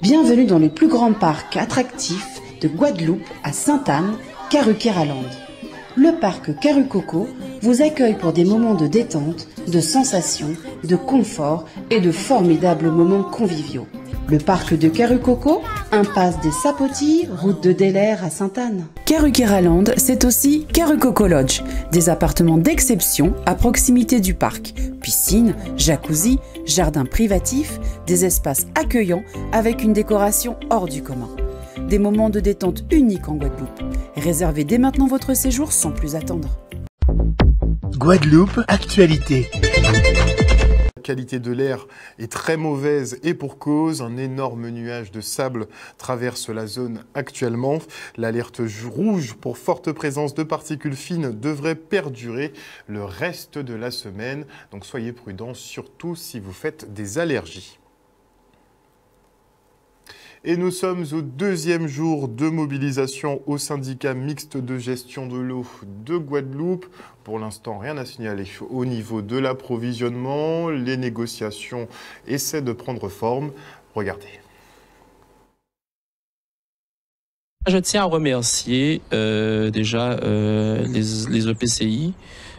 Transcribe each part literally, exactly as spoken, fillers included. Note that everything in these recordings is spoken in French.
Bienvenue dans le plus grand parc attractif de Guadeloupe à Sainte-Anne, Karukéraland. Le parc Karukoko vous accueille pour des moments de détente, de sensations, de confort et de formidables moments conviviaux. Le parc de Karukoko, impasse des Sapotilles, route de Delair à Sainte-Anne. Karukéraland, c'est aussi Karukoko Lodge, des appartements d'exception à proximité du parc. Piscine, jacuzzi, jardin privatif, des espaces accueillants avec une décoration hors du commun. Des moments de détente uniques en Guadeloupe. Réservez dès maintenant votre séjour sans plus attendre. Guadeloupe, actualité. La qualité de l'air est très mauvaise et pour cause. Un énorme nuage de sable traverse la zone actuellement. L'alerte rouge pour forte présence de particules fines devrait perdurer le reste de la semaine. Donc soyez prudents, surtout si vous faites des allergies. Et nous sommes au deuxième jour de mobilisation au syndicat mixte de gestion de l'eau de Guadeloupe. Pour l'instant, rien à signaler au niveau de l'approvisionnement. Les négociations essaient de prendre forme. Regardez. Je tiens à remercier euh, déjà euh, les, les E P C I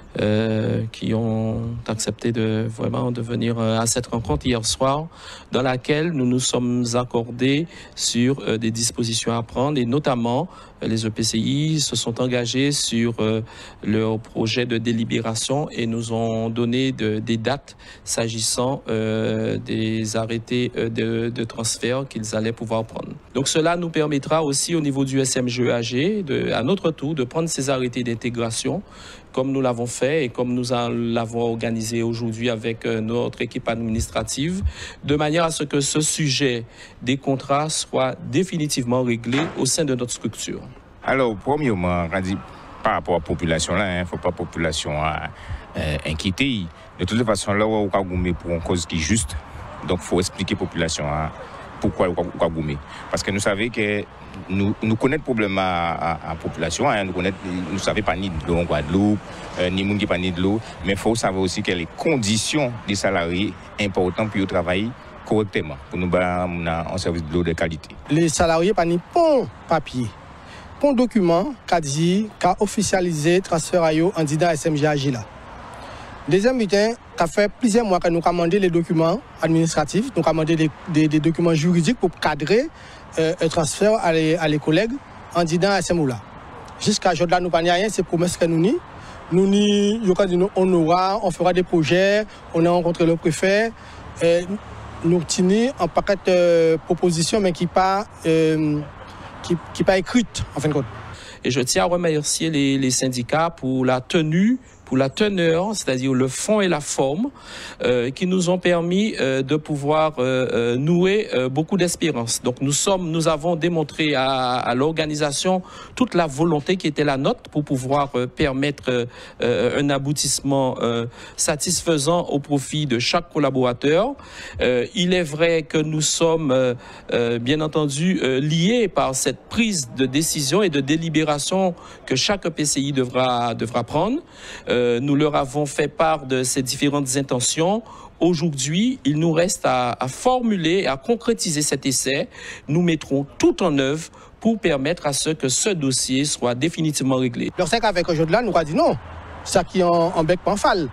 euh, qui ont accepté de vraiment de venir à cette rencontre hier soir, dans laquelle nous nous sommes accordés sur euh, des dispositions à prendre, et notamment euh, les E P C I se sont engagés sur euh, leur projet de délibération et nous ont donné de, des dates s'agissant euh, des arrêtés de, de transfert qu'ils allaient pouvoir prendre. Donc cela nous permettra aussi au niveau du S M G E A G, de, à notre tour, de prendre ces arrêtés d'intégration comme nous l'avons fait et comme nous l'avons organisé aujourd'hui avec notre équipe administrative, de manière à ce que ce sujet des contrats soit définitivement réglé au sein de notre structure. Alors, premièrement, par rapport à la population, il ne faut pas la population euh, inquiéter. De toute façon, là, on va gommer pour une cause qui est juste. Donc, il faut expliquer à la population hein, pourquoi on va gommer. Parce que nous savons que nous, nous connaissons le problème à la population. Hein, nous ne nous savons pas ni de l'eau en Guadeloupe, euh, ni de pas ni de l'eau. Mais il faut savoir aussi que les conditions des salariés sont importantes pour travailler correctement, pour nous avoir un service de l'eau de qualité. Les salariés pas ni bon papier. Bon document qui a dit, qui a officialisé le transfert à eux en disant S M G A G là. Deuxième butin, ça fait plusieurs mois que nous avons demandé les documents administratifs, nous avons demandé des, des, des documents juridiques pour cadrer euh, un transfert à les, à les collègues en disant à S M O là. Jusqu'à aujourd'hui, nous n'avons rien, c'est promesse que nous n'y. Nous n'y, on aura, on fera des projets, on a rencontré le préfet. Euh, nous tenons un paquet de propositions, mais qui n'est pas, euh, qui, qui pas écrite, en fin de compte. Et je tiens à remercier les, les syndicats pour la tenue, pour la teneur, c'est-à-dire le fond et la forme, euh, qui nous ont permis euh, de pouvoir euh, euh, nouer euh, beaucoup d'espérance. Donc nous sommes, nous avons démontré à, à l'organisation toute la volonté qui était la nôtre pour pouvoir euh, permettre euh, un aboutissement euh, satisfaisant au profit de chaque collaborateur. Euh, il est vrai que nous sommes euh, euh, bien entendu euh, liés par cette prise de décision et de délibération que chaque E P C I devra, devra prendre. Euh, Nous leur avons fait part de ces différentes intentions. Aujourd'hui, il nous reste à, à formuler, à concrétiser cet essai. Nous mettrons tout en œuvre pour permettre à ce que ce dossier soit définitivement réglé. Le cinq avec aujourd'hui, nous avons dit non. Ça qui est en, en bec panfal.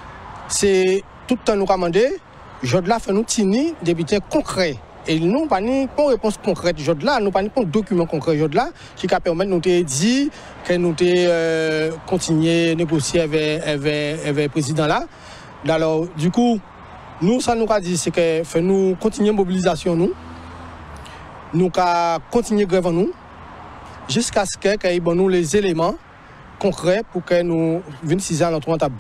C'est tout le temps nous commander. Aujourd'hui, fait nous tenir des bulletins concrets. Et nous n'avons pas une réponse concrète aujourd'hui, nous n'avons pas un document concret aujourd'hui qui permet de nous dire que nous euh, continuer à négocier avec, avec, avec le président là. Alors, du coup, nous, ça nous a dit, c'est que nous continuer la mobilisation, nous, nous continuer grève nous, jusqu'à ce que nous ayons les éléments concrets pour que nous venions à notre table.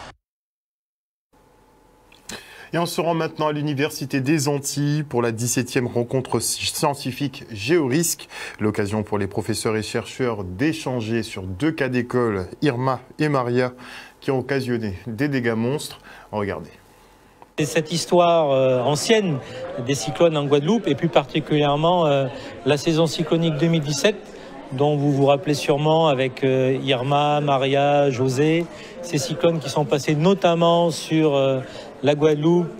Et on se rend maintenant à l'Université des Antilles pour la dix-septième rencontre scientifique Géorisque. L'occasion pour les professeurs et chercheurs d'échanger sur deux cas d'école, Irma et Maria, qui ont occasionné des dégâts monstres. Regardez. C'est cette histoire euh, ancienne des cyclones en Guadeloupe et plus particulièrement euh, la saison cyclonique deux mille dix-sept dont vous vous rappelez sûrement avec euh, Irma, Maria, José, ces cyclones qui sont passés notamment sur euh, la Guadeloupe,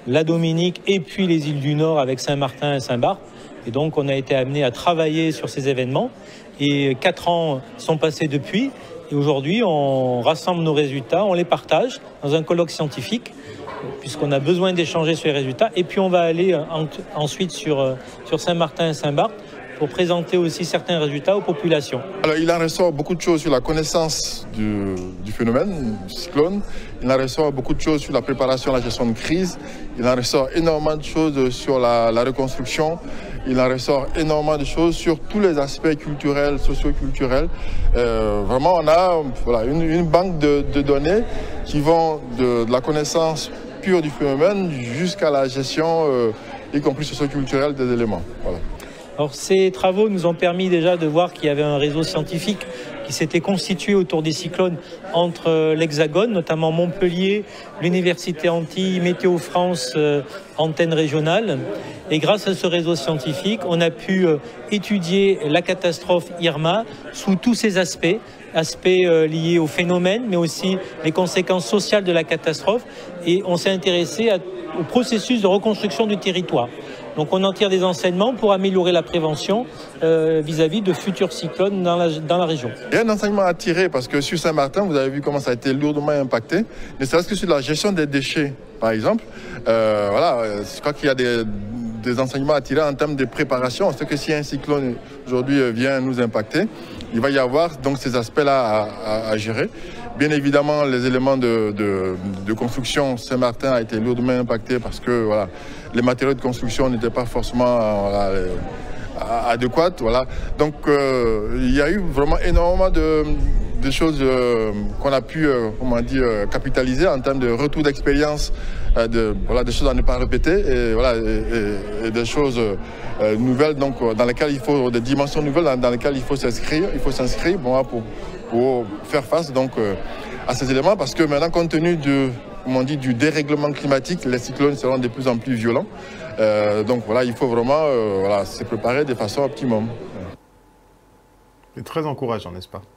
la Dominique et puis les îles du Nord avec Saint-Martin et Saint-Barth. Et donc on a été amené à travailler sur ces événements et quatre ans sont passés depuis et aujourd'hui on rassemble nos résultats, on les partage dans un colloque scientifique puisqu'on a besoin d'échanger sur les résultats et puis on va aller en, ensuite sur, sur Saint-Martin et Saint-Barth pour présenter aussi certains résultats aux populations. Alors, il en ressort beaucoup de choses sur la connaissance du, du phénomène, du cyclone. Il en ressort beaucoup de choses sur la préparation, la gestion de crise. Il en ressort énormément de choses sur la, la reconstruction. Il en ressort énormément de choses sur tous les aspects culturels, socio-culturels. Euh, vraiment, on a voilà, une, une banque de, de données qui vont de, de la connaissance pure du phénomène jusqu'à la gestion, euh, y compris socio-culturelle, des éléments. Voilà. Alors, ces travaux nous ont permis déjà de voir qu'il y avait un réseau scientifique qui s'était constitué autour des cyclones entre l'Hexagone, notamment Montpellier, l'Université Antilles, Météo France, euh, antenne régionale. Et grâce à ce réseau scientifique, on a pu euh, étudier la catastrophe Irma sous tous ses aspects, aspects euh, liés au phénomène, mais aussi les conséquences sociales de la catastrophe. Et on s'est intéressé à, au processus de reconstruction du territoire. Donc on en tire des enseignements pour améliorer la prévention euh, vis-à-vis de futurs cyclones dans la, dans la région. Il y a un enseignement à tirer parce que sur Saint-Martin, vous avez vu comment ça a été lourdement impacté. Ne serait-ce que sur la gestion des déchets, par exemple. Euh, voilà, je crois qu'il y a des, des enseignements à tirer en termes de préparation. On sait que si un cyclone aujourd'hui vient nous impacter, il va y avoir donc ces aspects-là à, à, à gérer. Bien évidemment, les éléments de, de, de construction, Saint-Martin a été lourdement impacté parce que voilà, les matériaux de construction n'étaient pas forcément voilà, adéquats. Voilà. Donc, euh, il y a eu vraiment énormément de, de choses euh, qu'on a pu euh, comment dire, capitaliser en termes de retour d'expérience, euh, de, voilà, des choses à ne pas répéter et, voilà, et, et, et des choses euh, nouvelles donc, dans lesquelles il faut, des dimensions nouvelles dans, dans lesquelles il faut s'inscrire. Il faut s'inscrire bon, pour pour faire face donc euh, à ces éléments parce que maintenant compte tenu de, comme on dit, du dérèglement climatique, les cyclones seront de plus en plus violents. Euh, donc voilà, il faut vraiment euh, voilà, se préparer de façon optimum. C'est très encourageant, n'est-ce pas?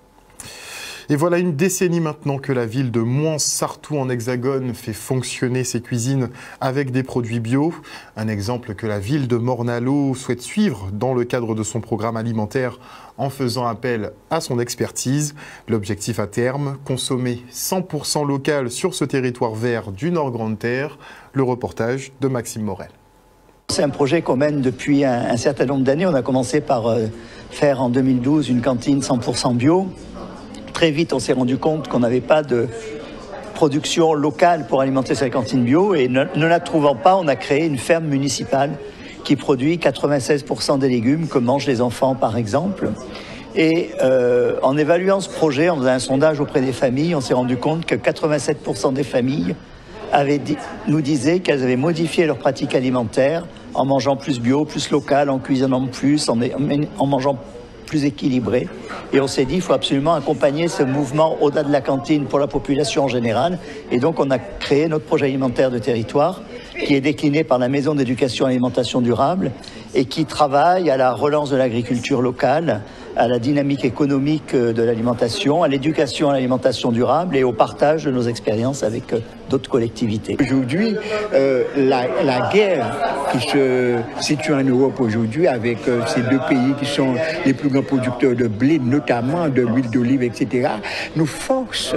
Et voilà une décennie maintenant que la ville de Mouans-Sartoux en Hexagone fait fonctionner ses cuisines avec des produits bio. Un exemple que la ville de Morne-à-l'Eau souhaite suivre dans le cadre de son programme alimentaire en faisant appel à son expertise. L'objectif à terme, consommer cent pour cent local sur ce territoire vert du Nord Grande-Terre. Le reportage de Maxime Morel. C'est un projet qu'on mène depuis un, un certain nombre d'années. On a commencé par euh, faire en deux mille douze une cantine cent pour cent bio. Très vite, on s'est rendu compte qu'on n'avait pas de production locale pour alimenter cette cantine bio et ne, ne la trouvant pas, on a créé une ferme municipale qui produit quatre-vingt-seize pour cent des légumes que mangent les enfants, par exemple. Et euh, en évaluant ce projet, en faisant un sondage auprès des familles, on s'est rendu compte que quatre-vingt-sept pour cent des familles avaient dit, nous disaient qu'elles avaient modifié leur pratique alimentaire en mangeant plus bio, plus local, en cuisinant plus, en, en mangeant plus équilibré. Et on s'est dit, il faut absolument accompagner ce mouvement au-delà de la cantine pour la population en général. Et donc, on a créé notre projet alimentaire de territoire, qui est décliné par la Maison d'éducation et alimentation durable, et qui travaille à la relance de l'agriculture locale, à la dynamique économique de l'alimentation, à l'éducation à l'alimentation durable et au partage de nos expériences avec d'autres collectivités. Aujourd'hui, euh, la, la guerre qui se situe en Europe aujourd'hui avec euh, ces deux pays qui sont les plus grands producteurs de blé, notamment de l'huile d'olive, et cetera, nous force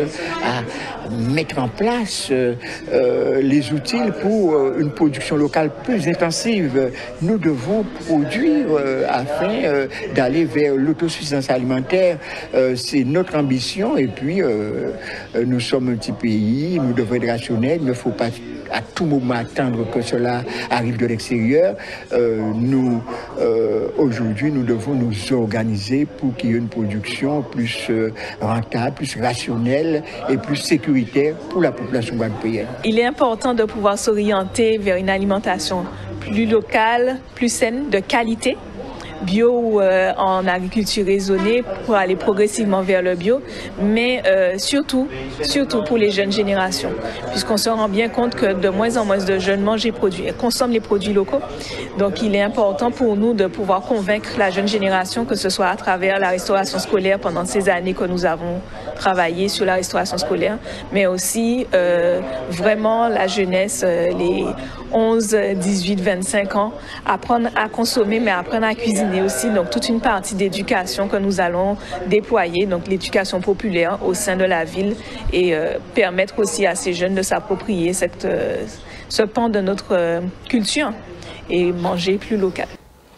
à mettre en place euh, euh, les outils pour euh, une production locale plus intensive. Nous devons produire euh, afin euh, d'aller vers l'autosuffisance alimentaire. Euh, c'est notre ambition et puis euh, euh, nous sommes un petit pays, nous devons être rationnels, il ne faut pas à tout moment attendre que cela arrive de l'extérieur. Euh, nous, euh, aujourd'hui, nous devons nous organiser pour qu'il y ait une production plus euh, rentable, plus rationnelle et plus sécuritaire pour la population guadeloupéenne. Il est important de pouvoir s'orienter vers une alimentation plus locale, plus saine, de qualité, bio ou euh, en agriculture raisonnée pour aller progressivement vers le bio, mais euh, surtout, surtout pour les jeunes générations, puisqu'on se rend bien compte que de moins en moins de jeunes mangent et produits, consomment les produits locaux. Donc il est important pour nous de pouvoir convaincre la jeune génération, que ce soit à travers la restauration scolaire pendant ces années que nous avons travaillé sur la restauration scolaire, mais aussi euh, vraiment la jeunesse, euh, les onze, dix-huit, vingt-cinq ans, apprendre à consommer, mais apprendre à cuisiner aussi. Donc, toute une partie d'éducation que nous allons déployer, donc l'éducation populaire au sein de la ville et euh, permettre aussi à ces jeunes de s'approprier cette, euh, ce pan de notre euh, culture et manger plus local.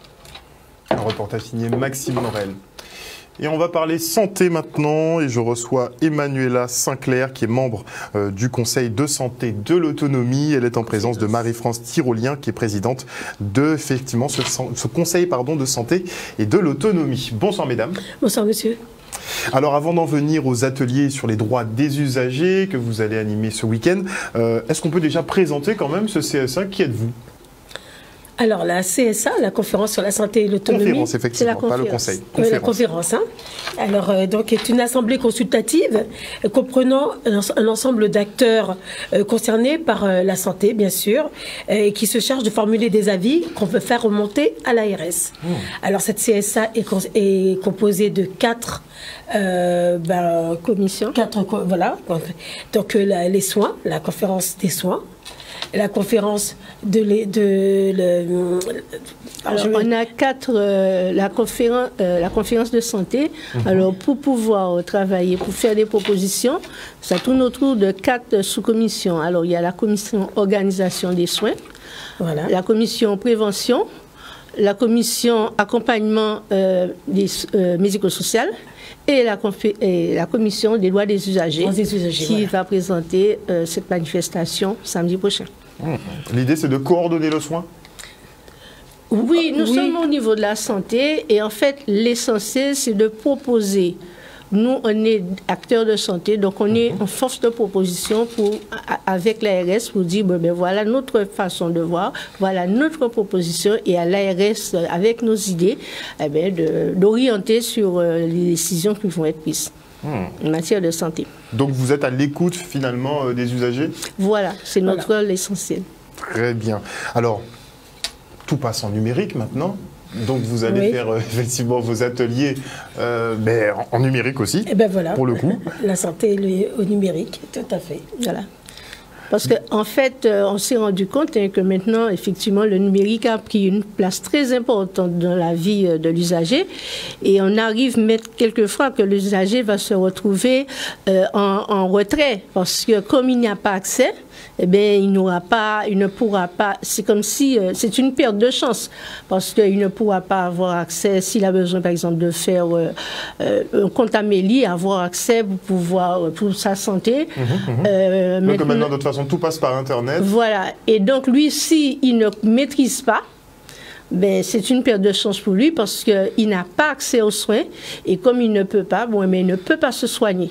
Un reportage signé Maxime Morel. Et on va parler santé maintenant et je reçois Emmanuela Sinclair qui est membre euh, du Conseil de santé de l'autonomie. Elle est en présence de Marie-France Tyrolien qui est présidente de effectivement ce, ce Conseil pardon, de santé et de l'autonomie. Bonsoir mesdames. Bonsoir monsieur. Alors avant d'en venir aux ateliers sur les droits des usagers que vous allez animer ce week-end, euh, est-ce qu'on peut déjà présenter quand même ce C S A? Qui êtes-vous? Alors, la C S A, la conférence sur la santé et l'autonomie, conférence, effectivement, c'est la pas le conseil. Conférence. Oui, la conférence. Hein. Alors, euh, donc, est une assemblée consultative euh, comprenant un, un ensemble d'acteurs euh, concernés par euh, la santé, bien sûr, euh, et qui se charge de formuler des avis qu'on peut faire remonter à l'A R S. Mmh. Alors, cette C S A est, est composée de quatre euh, ben, commissions. Quatre, voilà. Donc, euh, la, les soins, la conférence des soins. La conférence de... Les, de le, alors, alors, on a quatre, euh, la, conférence, euh, la conférence de santé. Mm-hmm. Alors, pour pouvoir travailler, pour faire des propositions, ça tourne autour de quatre sous-commissions. Alors, il y a la commission organisation des soins, voilà. La commission prévention, la commission accompagnement euh, des, euh, médico-social, et la, et la commission des droits des usagers, des usagers qui voilà. va présenter euh, cette manifestation samedi prochain. Mmh. L'idée, c'est de coordonner le soin? Oui, nous oui. sommes au niveau de la santé et en fait, l'essentiel, c'est de proposer. Nous, on est acteurs de santé, donc on est en force de proposition pour, avec l'A R S pour dire, ben, ben, voilà notre façon de voir, voilà notre proposition, et à l'A R S, avec nos idées, eh ben, d'orienter sur euh, les décisions qui vont être prises mmh. en matière de santé. Donc vous êtes à l'écoute finalement euh, des usagers? Voilà, c'est notre voilà. l'essentiel. Très bien. Alors, tout passe en numérique maintenant. Donc vous allez oui. faire euh, effectivement vos ateliers euh, mais en, en numérique aussi, et ben voilà, pour le coup. La santé le, au numérique, tout à fait. Voilà. Parce qu'en en fait, euh, on s'est rendu compte hein, que maintenant, effectivement, le numérique a pris une place très importante dans la vie euh, de l'usager. Et on arrive mettre quelquefois que l'usager va se retrouver euh, en, en retrait. Parce que comme il n'y a pas accès, eh bien, il n'aura pas, il ne pourra pas, c'est comme si, euh, c'est une perte de chance, parce qu'il ne pourra pas avoir accès, s'il a besoin, par exemple, de faire euh, euh, un compte Amélie, avoir accès pour pouvoir, pour sa santé. Mmh, mmh. Euh, donc maintenant, maintenant, de toute façon, tout passe par Internet. Voilà, et donc lui, s'il ne maîtrise pas, ben, c'est une perte de chance pour lui, parce qu'il n'a pas accès aux soins, et comme il ne peut pas, bon, mais il ne peut pas se soigner.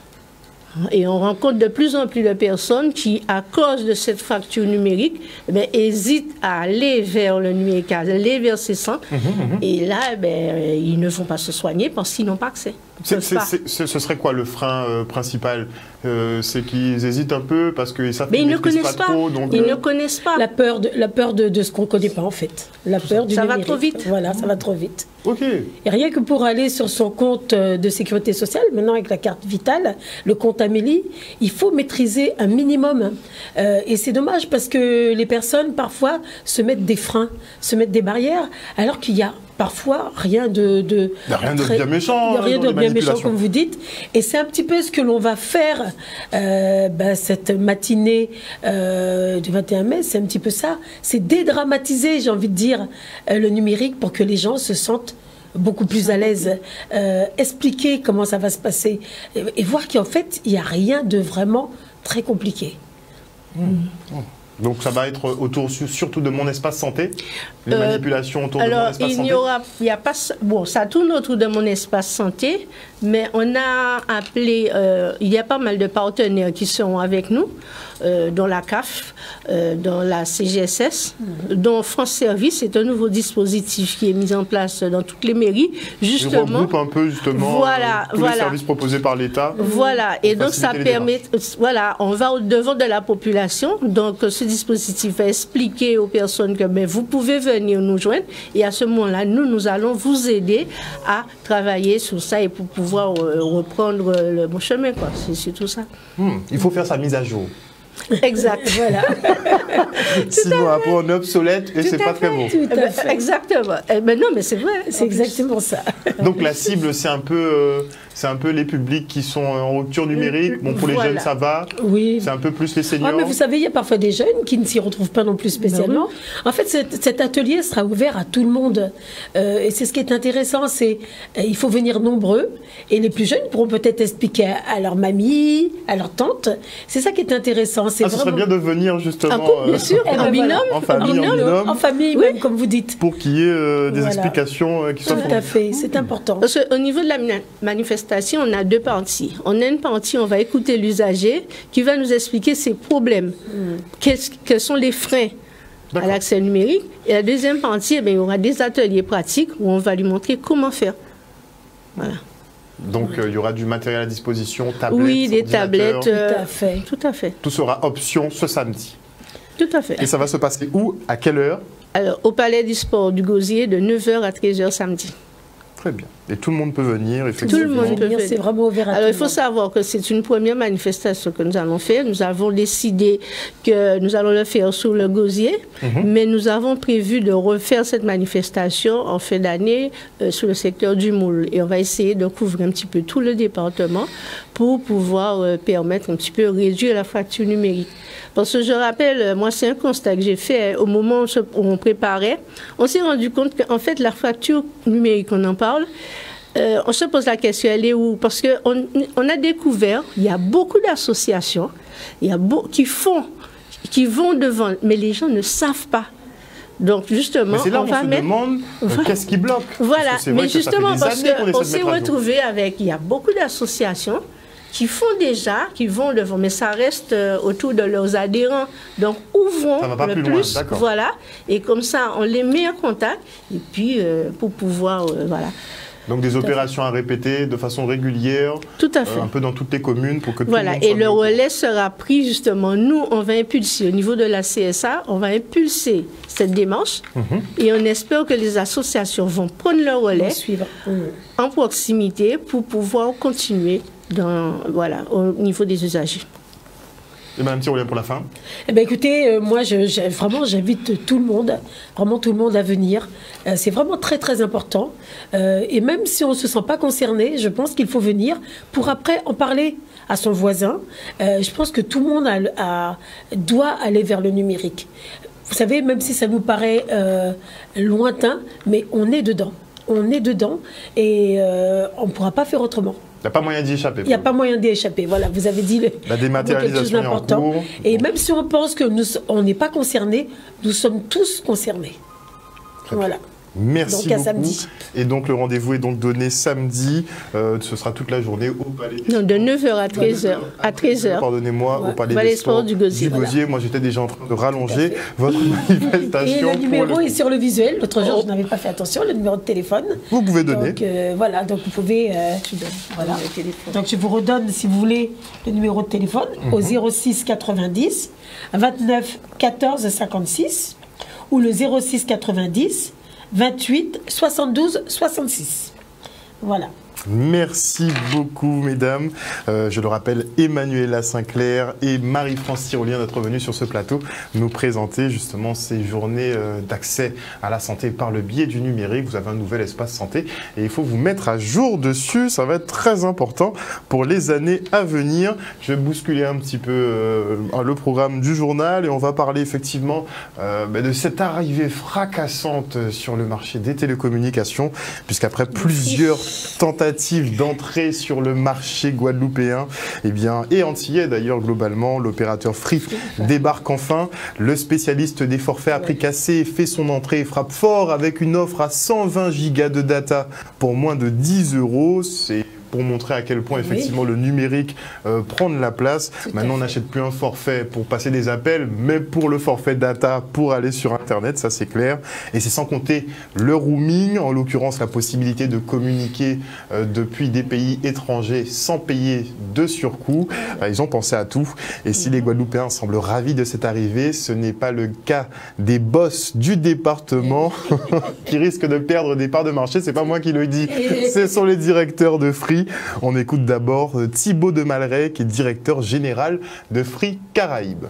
Et on rencontre de plus en plus de personnes qui, à cause de cette fracture numérique, eh bien, hésitent à aller vers le numérique, à aller vers ces centres. Mmh, mmh. Et là, eh bien, ils ne vont pas se soigner parce qu'ils n'ont pas accès. C'est, c'est, c'est, ce serait quoi le frein euh, principal? euh, C'est qu'ils hésitent un peu parce qu'ils savent qu'ils ne connaissent pas, pas trop. Donc, ils euh... ne connaissent pas. La peur de, la peur de, de ce qu'on ne connaît pas, en fait. La peur du ça numérique. va trop vite. Voilà, ça va trop vite. Ok. Et rien que pour aller sur son compte de sécurité sociale, maintenant avec la carte vitale, le compte Amélie, il faut maîtriser un minimum. Euh, et c'est dommage parce que les personnes, parfois, se mettent des freins, se mettent des barrières, alors qu'il y a parfois rien de... de il n'y a rien de très, bien méchant. Il n'y a rien de bien méchant, comme vous dites. Et c'est un petit peu ce que l'on va faire euh, ben, cette matinée euh, du vingt et un mai. C'est un petit peu ça. C'est dédramatiser, j'ai envie de dire, euh, le numérique pour que les gens se sentent beaucoup plus à l'aise, euh, expliquer comment ça va se passer et, et voir qu'en fait, il n'y a rien de vraiment très compliqué. Mmh. Mmh. Donc ça va être autour surtout de mon espace santé, les euh, manipulations autour alors, de mon espace il santé. Y aura, il y a pas, bon, ça tourne autour de mon espace santé, mais on a appelé, euh, il y a pas mal de partenaires qui sont avec nous, euh, dans la C A F, euh, dans la C G S S, mmh. dont France Service, c'est un nouveau dispositif qui est mis en place dans toutes les mairies, justement. Il regroupe un peu justement voilà, euh, tous voilà. les services proposés par l'État. Voilà, et donc ça permet, voilà, on va au-devant de la population, donc ce dispositif va expliquer aux personnes que ben, vous pouvez venir nous joindre, et à ce moment-là, nous, nous allons vous aider à travailler sur ça et pour pouvoir euh, reprendre le bon chemin, quoi. C'est tout ça. Mmh, il faut faire sa mise à jour. Exact. Voilà. Sinon, après, on est obsolète et c'est pas très bon. Tout à fait. Exactement. Eh ben non, mais c'est vrai. C'est exactement ça. Donc la cible, c'est un peu, euh, c'est un peu les publics qui sont en rupture numérique. Bon, pour les Voilà. jeunes, ça va. Oui. C'est un peu plus les seniors. Ah, mais vous savez, il y a parfois des jeunes qui ne s'y retrouvent pas non plus spécialement. En fait, cet, cet atelier sera ouvert à tout le monde. Euh, et c'est ce qui est intéressant, c'est euh, il faut venir nombreux. Et les plus jeunes pourront peut-être expliquer à, à leur mamie, à leur tante. C'est ça qui est intéressant. C'est Ah, ce vraiment... serait bien de venir justement En couple, bien sûr, Eh ben en binôme. en famille, en binôme, en famille, Oui. même, comme vous dites. pour qu'il y ait euh, des Voilà. explications euh, qui soient Tout à fait, c'est important. Parce qu'au niveau de la mani- manifestation, on a deux parties. On a une partie, on va écouter l'usager qui va nous expliquer ses problèmes. Qu'est-ce- quels sont les freins à D'accord. l'accès numérique. Et la deuxième partie, eh bien, il y aura des ateliers pratiques où on va lui montrer comment faire. Voilà. Donc euh, il y aura du matériel à disposition, tablettes, Oui, des ordinateurs. tablettes. euh, Tout à fait. Tout à fait. Tout sera option ce samedi. Tout à fait. Et ça va se passer où? À quelle heure? Alors, au Palais du Sport du Gosier, de neuf heures à treize heures samedi. Très bien. Et tout le monde peut venir, Tout effectivement. le monde peut Venir, venir. c'est vraiment ouvert à Alors, tout il le faut monde. savoir que c'est une première manifestation que nous allons faire. Nous avons décidé que nous allons le faire sous le gosier, mais nous avons prévu de refaire cette manifestation en fin d'année euh, sur le secteur du Moule. Et on va essayer de couvrir un petit peu tout le département pour pouvoir euh, permettre un petit peu réduire la fracture numérique. Parce que je rappelle, euh, moi, c'est un constat que j'ai fait euh, au moment où, se- où on préparait. On s'est rendu compte qu'en fait, la fracture numérique, on en parle, euh, on se pose la question, elle est où? Parce qu'on on a découvert, il y a beaucoup d'associations il y a beau, qui font, qui vont devant, mais les gens ne savent pas. Donc justement, Mais c'est là on où on va se mettre... demande euh, Voilà. qu'est-ce qui bloque. Voilà, Parce que c'est vrai mais que ça fait justement des parce années qu'on essaie qu'on de s'est mettre à jour. retrouvé avec, il y a beaucoup d'associations qui font déjà, qui vont devant, mais ça reste euh, autour de leurs adhérents. Donc ouvrons Ça va pas le plus loin, plus, d'accord. voilà, et comme ça on les met en contact, et puis euh, pour pouvoir, euh, voilà. Donc des opérations à répéter de façon régulière, Tout à fait. euh, un peu dans toutes les communes pour que tout Voilà, le monde et soit le mis au courant. relais sera pris justement. Nous, on va impulser au niveau de la C S A, on va impulser cette démarche Mhm. et on espère que les associations vont prendre le relais Suivre. en proximité pour pouvoir continuer dans, voilà, au niveau des usagers. Et Madame Tyrolien pour la fin. Eh ben, écoutez, euh, moi, je, je- vraiment, j'invite tout le monde, vraiment tout le monde à venir. Euh, c'est vraiment très, très important. Euh, et même si on ne se sent pas concerné, je pense qu'il faut venir pour après en parler à son voisin. Euh, je pense que tout le monde a, a- doit aller vers le numérique. Vous savez, même si ça nous paraît euh, lointain, mais on est dedans. On est dedans et euh, on ne pourra pas faire autrement. Il n'y a pas moyen d'y échapper. Il n'y a pas moyen d'y échapper. Voilà, vous avez dit le, La dématérialisation quelque chose est en d'important. cours. Et même si on pense que nous, on n'est pas concernés, nous sommes tous concernés. Voilà. Merci Donc, à beaucoup. samedi. Et donc le rendez-vous est donc donné samedi. Euh, ce sera toute la journée au Palais des Non, de neuf heures à treize heures. À treize heures. Pardonnez-moi, Ouais. au Palais Palais des Sports du Gosier. Moi, j'étais déjà en train de rallonger Tout à votre Et manifestation. le pour numéro le- est sur le visuel. L'autre jour, je n'avais pas fait attention, le numéro de téléphone. Vous pouvez donner. Donc euh, voilà, donc vous pouvez. euh, voilà. Donc je vous redonne, si vous voulez, le numéro de téléphone au zéro six quatre-vingt-dix vingt-neuf quatorze cinquante-six ou le zéro six quatre-vingt-dix vingt-huit soixante-douze soixante-six. Voilà. Merci beaucoup, mesdames. Euh, je le rappelle, Emmanuela Sinclair et Marie-France Tyrolien d'être venues sur ce plateau nous présenter justement ces journées euh, d'accès à la santé par le biais du numérique. Vous avez un nouvel espace santé et il faut vous mettre à jour dessus. Ça va être très important pour les années à venir. Je vais bousculer un petit peu euh, le programme du journal et on va parler effectivement euh, bah, de cette arrivée fracassante sur le marché des télécommunications, puisqu'après plusieurs tentatives d'entrée sur le marché guadeloupéen, eh bien, et antillais d'ailleurs globalement, l'opérateur Free débarque enfin. Le spécialiste des forfaits à prix cassé fait son entrée et frappe fort avec une offre à cent vingt gigas de data pour moins de dix euros. C'est pour montrer à quel point effectivement oui. le numérique euh, prend de la place. Tout Maintenant, on n'achète plus un forfait pour passer des appels, mais pour le forfait data pour aller sur Internet, ça c'est clair. Et c'est sans compter le roaming, en l'occurrence la possibilité de communiquer euh, depuis des pays étrangers sans payer de surcoût. Euh, ils ont pensé à tout. Et si les Guadeloupéens semblent ravis de cette arrivée, ce n'est pas le cas des boss du département qui risquent de perdre des parts de marché. C'est pas moi qui le dis, ce sont les directeurs de Free. Merci. On écoute d'abord Thibaut de Malray, qui est directeur général de Free Caraïbes.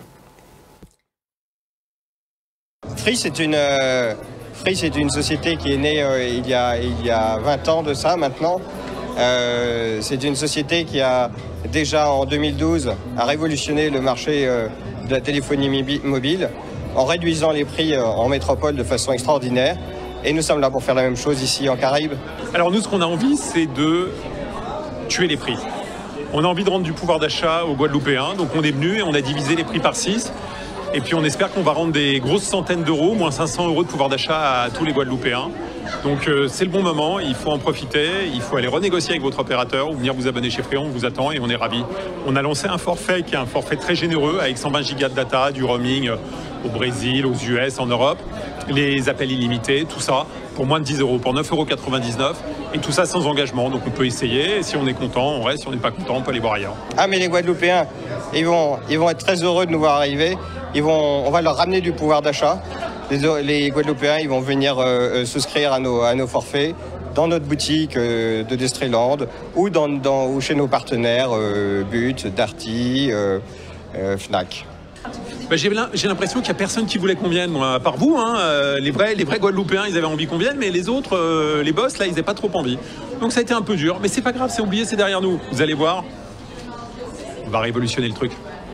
Free, c'est une, euh, Free, c'est une société qui est née euh, il, y a, il y a vingt ans de ça maintenant. Euh, c'est une société qui a déjà en deux mille douze a révolutionné le marché euh, de la téléphonie mobile en réduisant les prix euh, en métropole de façon extraordinaire. Et nous sommes là pour faire la même chose ici en Caraïbes. Alors nous, ce qu'on a envie, c'est de tuer les prix. On a envie de rendre du pouvoir d'achat aux Guadeloupéens. Donc on est venu et on a divisé les prix par six. Et puis on espère qu'on va rendre des grosses centaines d'euros, moins cinq cents euros de pouvoir d'achat à tous les Guadeloupéens. Donc euh, c'est le bon moment, il faut en profiter, il faut aller renégocier avec votre opérateur ou venir vous abonner chez Free, on vous attend et on est ravis. On a lancé un forfait qui est un forfait très généreux avec cent vingt gigas de data, du roaming au Brésil, aux U S, en Europe, les appels illimités, tout ça pour moins de dix euros, pour neuf euros quatre-vingt-dix-neuf et tout ça sans engagement. Donc on peut essayer, et si on est content, on reste, si on n'est pas content, on peut aller voir ailleurs. Ah mais les Guadeloupéens, ils vont, ils vont être très heureux de nous voir arriver. Ils vont, on va leur ramener du pouvoir d'achat. Les, les Guadeloupéens, ils vont venir euh, souscrire à nos, à nos forfaits dans notre boutique euh, de Destreland ou, dans, dans, ou chez nos partenaires euh, But, Darty, euh, euh, Fnac. Ben, j'ai l'impression qu'il n'y a personne qui voulait qu'on vienne, moi, à part vous. Hein, euh, les, vrais, les vrais Guadeloupéens, ils avaient envie qu'on vienne, mais les autres, euh, les boss, là, ils n'avaient pas trop envie. Donc ça a été un peu dur, mais c'est pas grave, c'est oublié, c'est derrière nous. Vous allez voir, on va révolutionner le truc.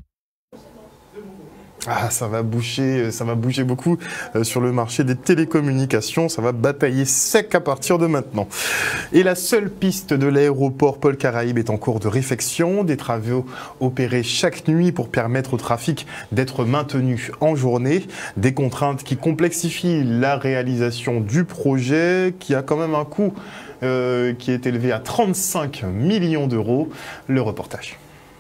Ah, ça va bouger, ça va bouger beaucoup euh, sur le marché des télécommunications. Ça va batailler sec à partir de maintenant. Et la seule piste de l'aéroport Paul Caraïbes est en cours de réfection. Des travaux opérés chaque nuit pour permettre au trafic d'être maintenu en journée. Des contraintes qui complexifient la réalisation du projet, qui a quand même un coût euh, qui est élevé à trente-cinq millions d'euros. Le reportage.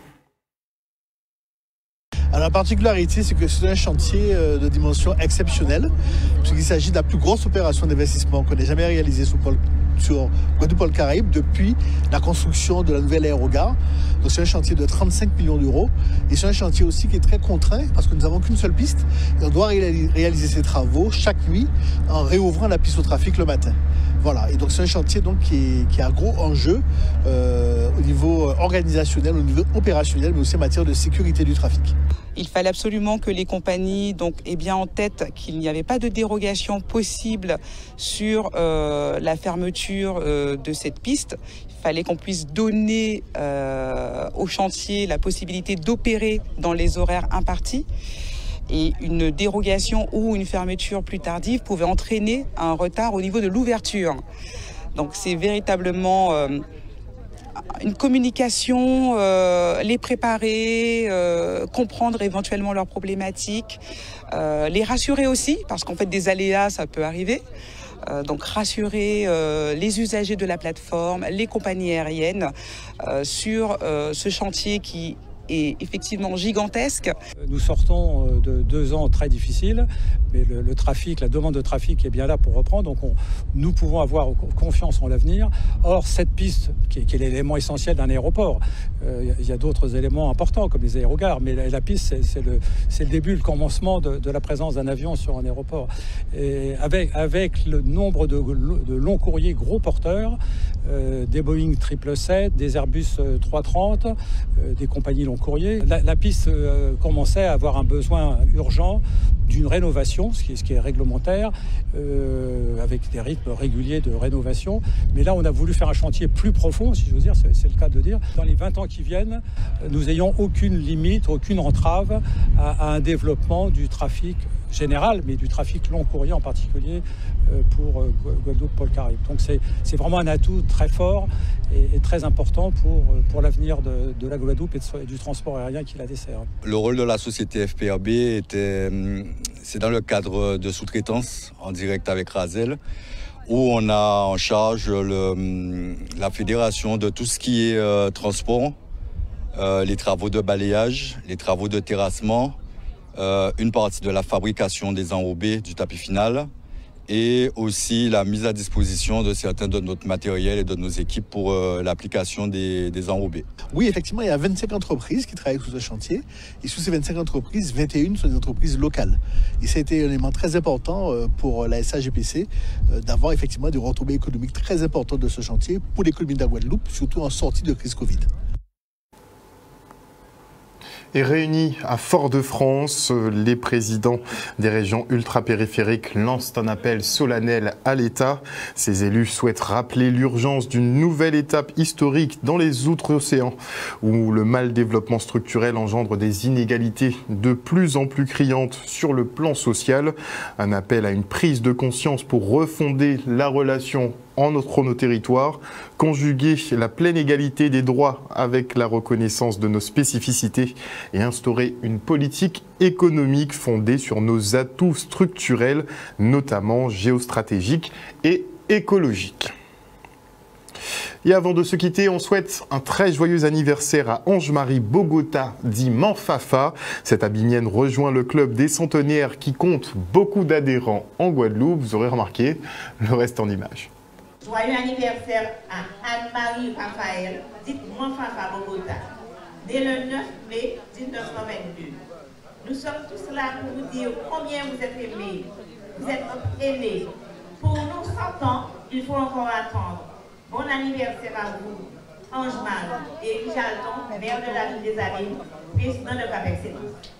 Alors, la particularité, c'est que c'est un chantier de dimension exceptionnelle, puisqu'il s'agit de la plus grosse opération d'investissement qu'on ait jamais réalisée sur, sur Guadeloupe Caraïbes depuis la construction de la nouvelle aérogare. Donc c'est un chantier de trente-cinq millions d'euros et c'est un chantier aussi qui est très contraint parce que nous n'avons qu'une seule piste et on doit réaliser ces travaux chaque nuit en réouvrant la piste au trafic le matin. Voilà, et donc c'est un chantier donc, qui, est, qui a un gros enjeu euh, au niveau organisationnel, au niveau opérationnel, mais aussi en matière de sécurité du trafic. Il fallait absolument que les compagnies donc, aient bien en tête qu'il n'y avait pas de dérogation possible sur euh, la fermeture euh, de cette piste. Il fallait qu'on puisse donner euh, au chantier la possibilité d'opérer dans les horaires impartis. Et une dérogation ou une fermeture plus tardive pouvait entraîner un retard au niveau de l'ouverture. Donc c'est véritablement euh, une communication, euh, les préparer, euh, comprendre éventuellement leurs problématiques, euh, les rassurer aussi, parce qu'en fait des aléas ça peut arriver. Euh, donc rassurer euh, les usagers de la plateforme, les compagnies aériennes euh, sur euh, ce chantier qui est effectivement gigantesque. Nous sortons de deux ans très difficiles, mais le, le trafic, la demande de trafic est bien là pour reprendre, donc on, nous pouvons avoir confiance en l'avenir. Or, cette piste, qui est, qui est l'élément essentiel d'un aéroport, euh, il y a d'autres éléments importants comme les aérogares, mais la, la piste, c'est le, le début, le commencement de, de la présence d'un avion sur un aéroport. Et avec, avec le nombre de, de longs courriers gros porteurs, euh, des Boeing sept sept sept, des Airbus trois cent trente, euh, des compagnies long courrier. La, la piste euh, commençait à avoir un besoin urgent d'une rénovation, ce qui est, ce qui est réglementaire, euh, avec des rythmes réguliers de rénovation. Mais là, on a voulu faire un chantier plus profond, si je veux dire, c'est le cas de dire. Dans les vingt ans qui viennent, nous n'ayons aucune limite, aucune entrave à, à un développement du trafic général, mais du trafic long courrier en particulier euh, pour euh, Guadeloupe, Paul Caraïbes. Donc c'est vraiment un atout très fort et, et très important pour, pour l'avenir de, de la Guadeloupe et, de, et du transport aérien qui la dessert. Le rôle de la société F P A B était, c'est dans le cadre de sous-traitance en direct avec Razel, où on a en charge le, la fédération de tout ce qui est euh, transport, euh, les travaux de balayage, les travaux de terrassement, Euh, une partie de la fabrication des enrobés du tapis final et aussi la mise à disposition de certains de notre matériel et de nos équipes pour euh, l'application des, des enrobés. Oui, effectivement, il y a vingt-cinq entreprises qui travaillent sur ce chantier. Et sous ces vingt-cinq entreprises, vingt et une sont des entreprises locales. Et ça a été un élément très important pour la S A G P C d'avoir effectivement des retombées économiques très importantes de ce chantier pour l'économie de la Guadeloupe, surtout en sortie de crise Covid. Et réunis à Fort-de-France, les présidents des régions ultra-périphériques lancent un appel solennel à l'État. Ces élus souhaitent rappeler l'urgence d'une nouvelle étape historique dans les outre-océans, où le mal développement structurel engendre des inégalités de plus en plus criantes sur le plan social. Un appel à une prise de conscience pour refonder la relation entre nos territoires, conjuguer la pleine égalité des droits avec la reconnaissance de nos spécificités et instaurer une politique économique fondée sur nos atouts structurels, notamment géostratégiques et écologiques. Et avant de se quitter, on souhaite un très joyeux anniversaire à Ange-Marie Bogota, dit Manfafa. Cette abimienne rejoint le club des centenaires qui compte beaucoup d'adhérents en Guadeloupe. Vous aurez remarqué, le reste en images. Joyeux anniversaire à Anne-Marie Raphaël, dite Manfafa Bogota, dès le neuf mai mille neuf cent vingt-deux. Nous sommes tous là pour vous dire combien vous êtes aimés. Vous êtes notre aînés. Pour nous, cent ans, il faut encore attendre. Bon anniversaire à vous, Ange-Marie et Jalton, maire de la ville des Abîmes, président de Capexé.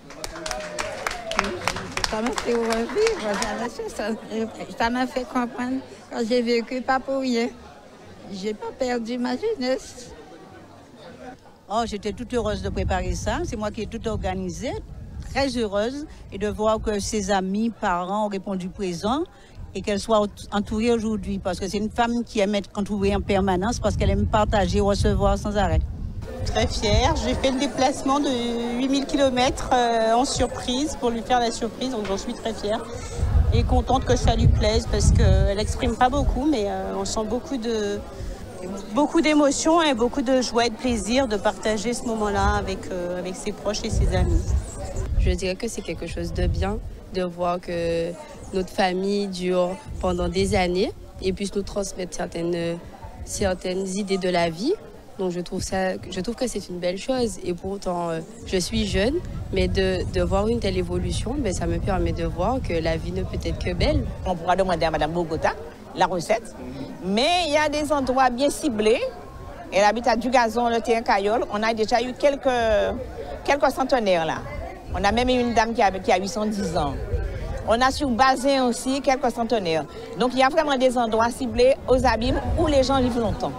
Ça m'a fait revivre, ça m'a fait comprendre quand j'ai vécu pas pour rien. J'ai pas perdu ma jeunesse. Oh, j'étais toute heureuse de préparer ça. C'est moi qui ai tout organisé, très heureuse, et de voir que ses amis, parents ont répondu présent et qu'elle soit entourée aujourd'hui, parce que c'est une femme qui aime être entourée en permanence, parce qu'elle aime partager, recevoir sans arrêt. Très fière. J'ai fait le déplacement de huit mille kilomètres euh, en surprise pour lui faire la surprise, donc j'en suis très fière. Et contente que ça lui plaise parce qu'elle n'exprime pas beaucoup, mais euh, on sent beaucoup de beaucoup d'émotions et beaucoup de joie et de plaisir de partager ce moment-là avec, euh, avec ses proches et ses amis. Je dirais que c'est quelque chose de bien de voir que notre famille dure pendant des années et puisse nous transmettre certaines, certaines idées de la vie. Donc je trouve, ça, je trouve que c'est une belle chose et pourtant euh, je suis jeune, mais de, de voir une telle évolution, ben, ça me permet de voir que la vie ne peut être que belle. On pourra demander à Mme Bogota la recette, mais il y a des endroits bien ciblés. Elle habite à Dugazon, le terrain Cayole. On a déjà eu quelques, quelques centenaires là. On a même eu une dame qui a, qui a huit cent dix ans. On a sur Bazin aussi quelques centenaires. Donc il y a vraiment des endroits ciblés aux Abîmes où les gens vivent longtemps.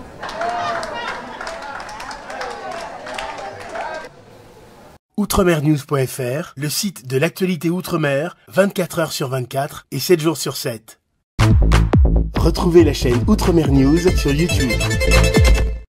outremernews point f r, le site de l'actualité outre-mer, vingt-quatre heures sur vingt-quatre et sept jours sur sept. Retrouvez la chaîne Outremer News sur YouTube.